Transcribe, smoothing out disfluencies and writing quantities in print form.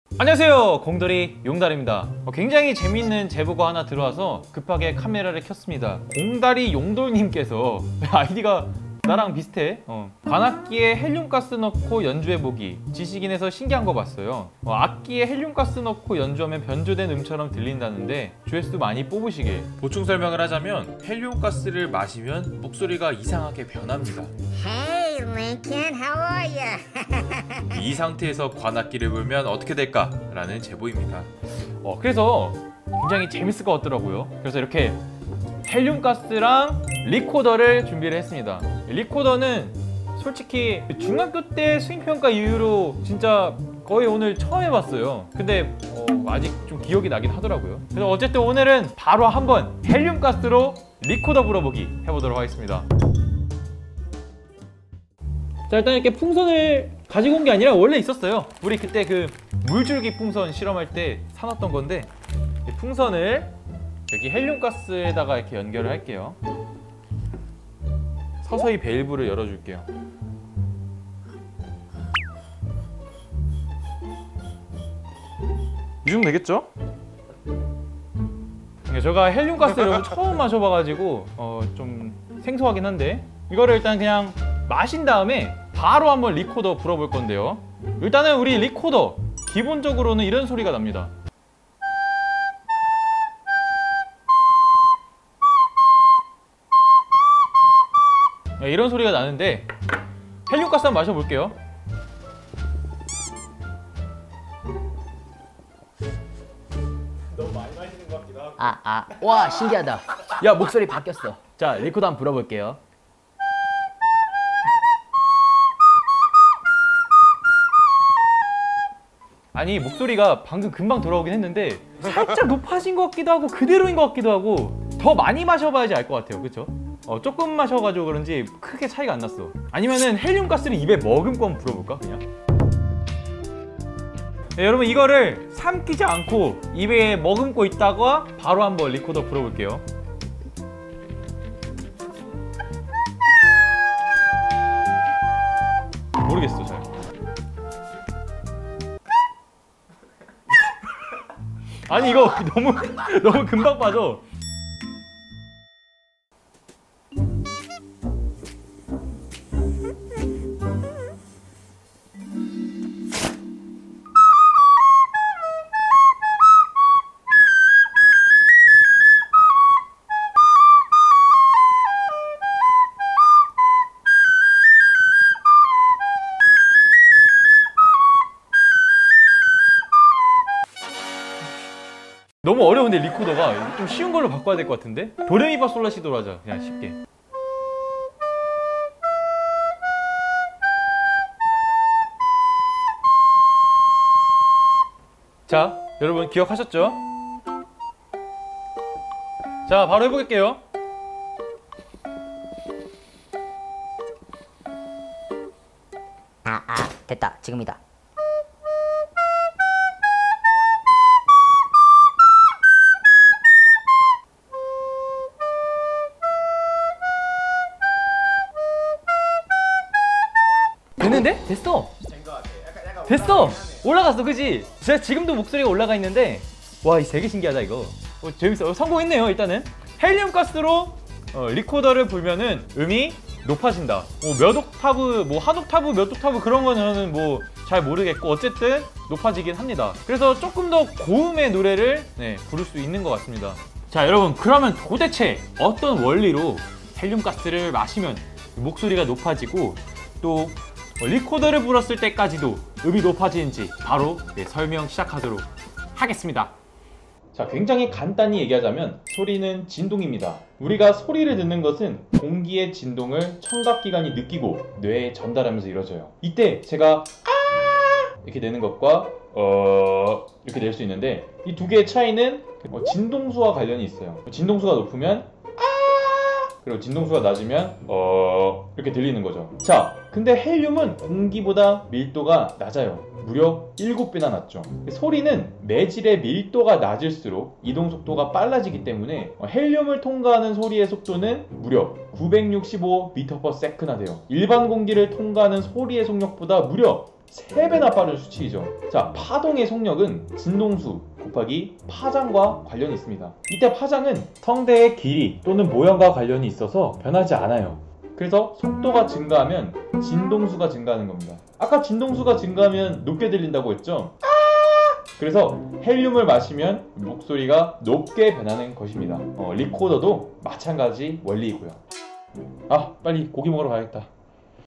안녕하세요, 공돌이 용달입니다. 굉장히 재밌는 제보가 하나 들어와서 급하게 카메라를 켰습니다. 공다리 용돌님께서 아이디가 나랑 비슷해. 관악기에 헬륨가스 넣고 연주해보기, 지식인에서 신기한 거 봤어요. 악기에 헬륨가스 넣고 연주하면 변조된 음처럼 들린다는데 조회수 많이 뽑으시길. 보충 설명을 하자면 헬륨가스를 마시면 목소리가 이상하게 변합니다. Hey, Lincoln, how are you? 이 상태에서 관악기를 불면 어떻게 될까? 라는 제보입니다. 그래서 굉장히 재밌을 것 같더라고요. 그래서 이렇게 헬륨가스랑 리코더를 준비를 했습니다. 리코더는 솔직히 중학교 때 수행평가 이후로 진짜 거의 오늘 처음 해봤어요. 근데 아직 좀 기억이 나긴 하더라고요. 그래서 어쨌든 오늘은 바로 한번 헬륨가스로 리코더 불어보기 해보도록 하겠습니다. 자, 일단 이렇게 풍선을 가지고 온 게 아니라 원래 있었어요. 우리 그때 그 물줄기 풍선 실험할 때 사놨던 건데, 이 풍선을 여기 헬륨가스에다가 이렇게 연결을 할게요. 서서히 밸브를 열어줄게요. 이 정도 되겠죠? 제가 헬륨가스를 처음 마셔봐가지고 좀 생소하긴 한데, 이거를 일단 그냥 마신 다음에 바로 한번 리코더 불어볼 건데요. 일단은 우리 리코더 기본적으로는 이런 소리가 납니다. 이런 소리가 나는데 헬륨가스 한번 마셔볼게요. 너무 많이 마시는 것 같기도 하고. 와, 신기하다. 야, 목소리 바뀌었어. 자, 리코더 한번 불어볼게요. 아니, 목소리가 방금 금방 돌아오긴 했는데 살짝 높아진 것 같기도 하고 그대로인 것 같기도 하고, 더 많이 마셔봐야지 알 것 같아요. 그쵸? 조금 마셔가지고 그런지 크게 차이가 안 났어. 아니면은 헬륨가스를 입에 머금고 한번 불어볼까? 그냥. 네, 여러분 이거를 삼키지 않고 입에 머금고 있다가 바로 한번 리코더 불어볼게요. 모르겠어 잘. 아니 이거 너무 금방 빠져. 너무 어려운데 리코더가 좀 쉬운 걸로 바꿔야 될 것 같은데? 도레미파솔라시도로 하자. 그냥 쉽게. 자, 여러분 기억하셨죠? 자, 바로 해볼게요. 됐다. 지금이다. 됐는데? 됐어! 됐어! 올라갔어, 그치? 제가 지금도 목소리가 올라가 있는데, 와, 이 되게 신기하다 이거. 재밌어. 성공했네요. 일단은 헬륨가스로 리코더를 불면은 음이 높아진다. 몇 옥타브, 한 옥타브, 몇 옥타브 그런 거는 뭐 잘 모르겠고, 어쨌든 높아지긴 합니다. 그래서 조금 더 고음의 노래를 부를 수 있는 것 같습니다. 자, 여러분, 그러면 도대체 어떤 원리로 헬륨가스를 마시면 목소리가 높아지고 또 리코더를 불었을 때까지도 음이 높아지는지 바로 설명 시작하도록 하겠습니다. 자, 굉장히 간단히 얘기하자면 소리는 진동입니다. 우리가 소리를 듣는 것은 공기의 진동을 청각기관이 느끼고 뇌에 전달하면서 이루어져요. 이때 제가 이렇게 내는 것과 이렇게 낼 수 있는데, 이 두 개의 차이는 진동수와 관련이 있어요. 진동수가 높으면 그리고 진동수가 낮으면 이렇게 들리는 거죠. 자, 근데 헬륨은 공기보다 밀도가 낮아요. 무려 7배나 낮죠. 소리는 매질의 밀도가 낮을수록 이동 속도가 빨라지기 때문에 헬륨을 통과하는 소리의 속도는 무려 965m/s나 돼요. 일반 공기를 통과하는 소리의 속력보다 무려 3배나 빠른 수치이죠. 자, 파동의 속력은 진동수 곱하기 파장과 관련이 있습니다. 이때 파장은 성대의 길이 또는 모양과 관련이 있어서 변하지 않아요. 그래서 속도가 증가하면 진동수가 증가하는 겁니다. 아까 진동수가 증가하면 높게 들린다고 했죠? 그래서 헬륨을 마시면 목소리가 높게 변하는 것입니다. 리코더도 마찬가지 원리이고요. 아, 빨리 고기 먹으러 가야겠다.